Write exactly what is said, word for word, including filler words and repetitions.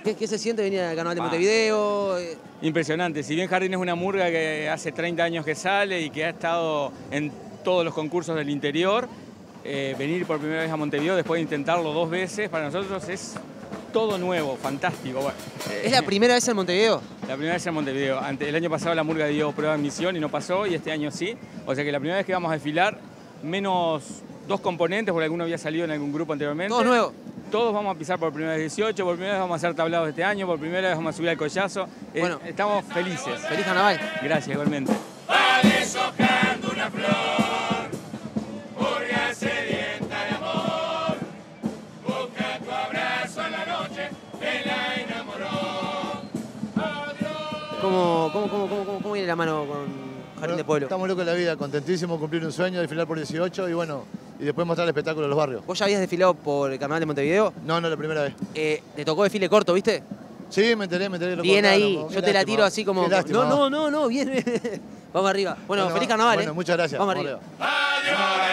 ¿Qué, qué se siente venir al Carnaval de Montevideo? Impresionante. Si bien Jardín es una murga que hace treinta años que sale y que ha estado en todos los concursos del interior, eh, venir por primera vez a Montevideo después de intentarlo dos veces, para nosotros es todo nuevo, fantástico. Bueno, ¿Es la primera vez en Montevideo? La primera vez en Montevideo. Ante, el año pasado la murga dio prueba de admisión y no pasó, y este año sí. O sea que la primera vez que vamos a desfilar, menos dos componentes, porque alguno había salido en algún grupo anteriormente. ¿Todos nuevos? Todos vamos a pisar por primera vez dieciocho, por primera vez vamos a hacer tablados este año, por primera vez vamos a subir al collazo. Bueno, eh, estamos felices. ¡Feliz Carnaval! Gracias, igualmente. Va deshojando una flor, murga sedienta de amor, busca tu abrazo en la noche, que la enamoró. Adiós. ¿Cómo, cómo, cómo, cómo, cómo, cómo viene la mano con Jardín Bueno, de Pueblo? Estamos locos de la vida, contentísimos de cumplir un sueño, desfilar por dieciocho y bueno, y después mostrar el espectáculo de los barrios. ¿Vos ya habías desfilado por el Carnaval de Montevideo? No, no, la primera vez. Eh, ¿Te tocó desfile corto, viste? Sí, me enteré, me enteré. Lo Bien cortaron, ahí, ¿no? yo Qué te la lástima, tiro así como... qué lástima. No, no, no, no, bien. Vamos arriba. Bueno, Bueno, feliz Carnaval, bueno, ¿eh? muchas gracias. Vamos Vamos arriba. Adiós.